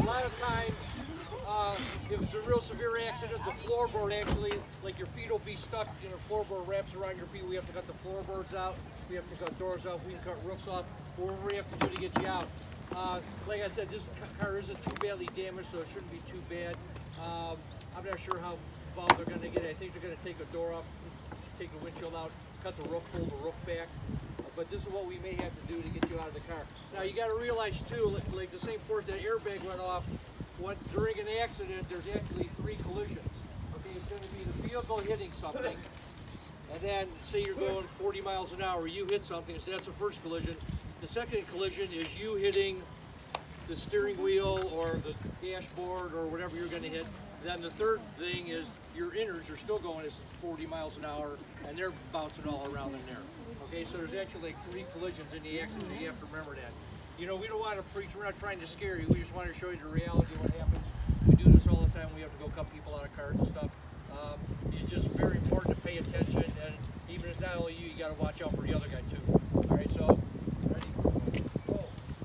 lot of times, if it's a real severe accident, the floorboard actually, like your feet will be stuck and the floorboard wraps around your feet. We have to cut the floorboards out. We have to cut doors off. We can cut roofs off. Whatever we have to do to get you out. Like I said, this car isn't too badly damaged, so it shouldn't be too bad. I'm not sure how involved they're going to get. I think they're going to take a door off, take the windshield out, cut the roof, pull the roof back. But this is what we may have to do to get you out of the car. Now you got to realize too, like the same force that airbag went off, during an accident, there's actually 3 collisions. Okay, it's going to be the vehicle hitting something, and then say you're going 40 miles an hour, you hit something, so that's the first collision. The second collision is you hitting the steering wheel or the dashboard or whatever you're going to hit. Then the third thing is your innards are still going at 40 miles an hour, and they're bouncing all around in there. Okay, so there's actually like 3 collisions in the accident, so you have to remember that. You know, we don't want to preach, we're not trying to scare you, we just want to show you the reality of what happens. We do this all the time, we have to go cut people out of cars and stuff. It's just very important to pay attention, and even if it's not only you, you got to watch out for the other guy too. All right, so, ready? Go.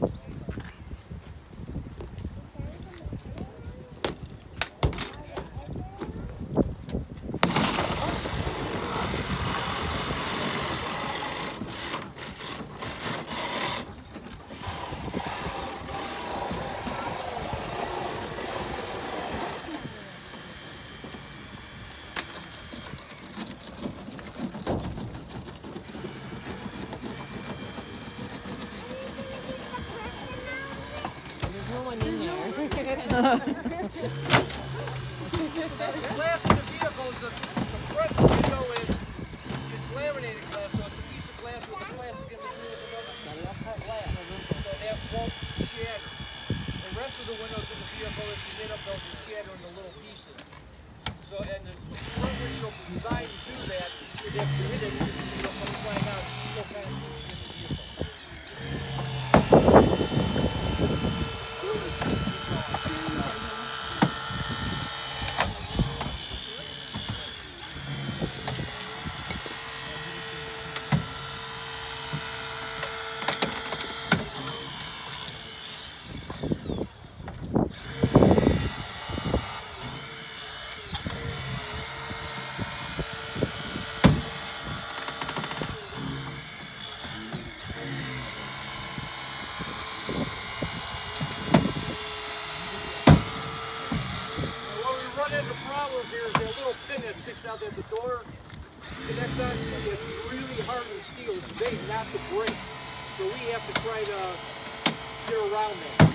The glass in the vehicle is the front window is laminated glass, so it's a piece of glass with the plastic in between with another glass. So that won't shatter. The rest of the windows in the vehicle, if you hit them, they'll be shattered into little pieces. So, and the front windshield is designed to do that, so that if you hit it, it'll come flying out, it's still kind of pieces in the vehicle. Here's a little pin that sticks out at the door. Connects on. It's really hard with steel. It's made not to break. So we have to try to get around that.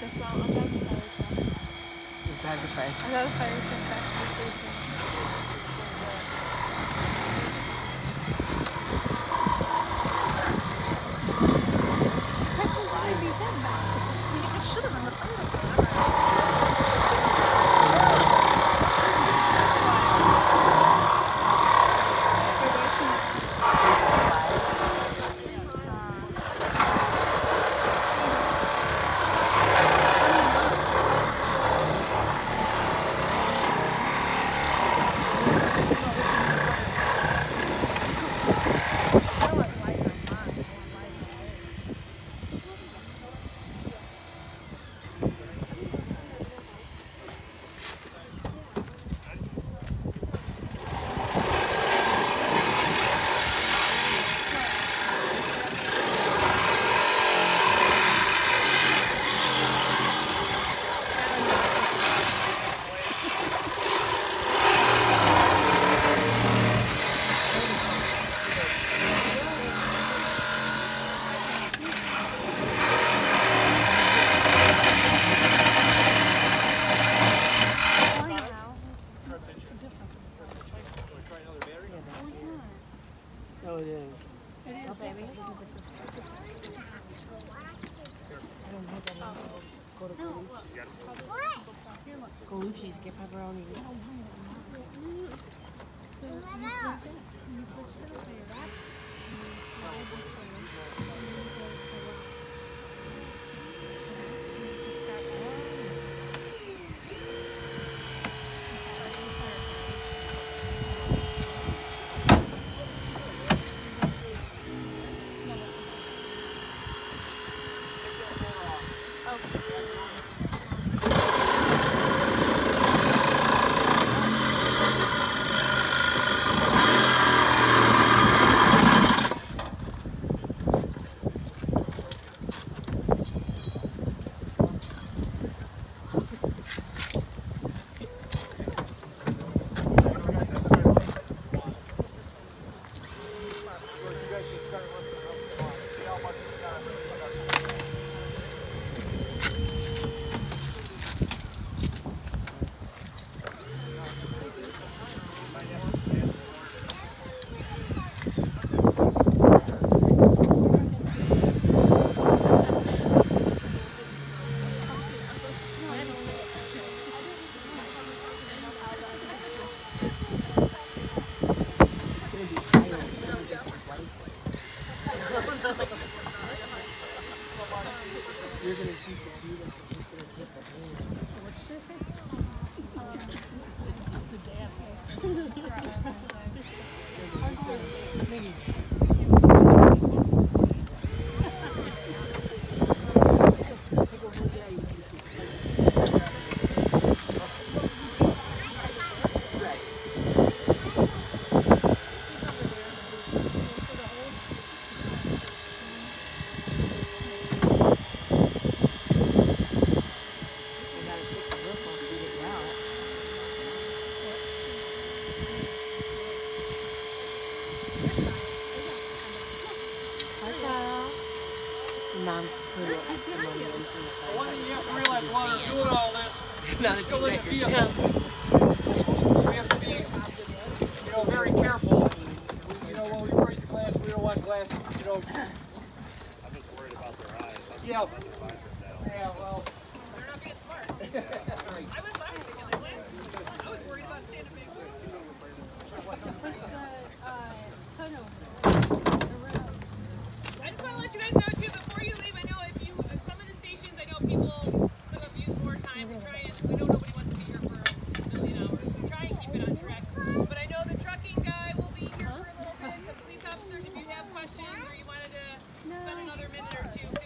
Drive the fire truck. I got a fire truck back to the station. Oh, it is. Oh, baby. Go to Colucci's, get pepperoni. You're going to keep the feet up. You're just going to hit the Mom put a little extra money into the fire. One thing you have to realize while they're doing all this, Now that still you in the got your vehicle. jumps. We have to be, very careful. When we break the glass, we don't want glass, I'm just worried about their eyes. Yeah, well. They're not being smart. I was laughing at my glasses. I was worried about standing back there. I just want to let you guys know too, before you leave, I know if some of the stations, I know people could have used more time. We know nobody wants to be here for a million hours. We try and keep it on track. But I know the trucking guy will be here for a little bit. The police officers, if you have questions or you wanted to spend another minute or two,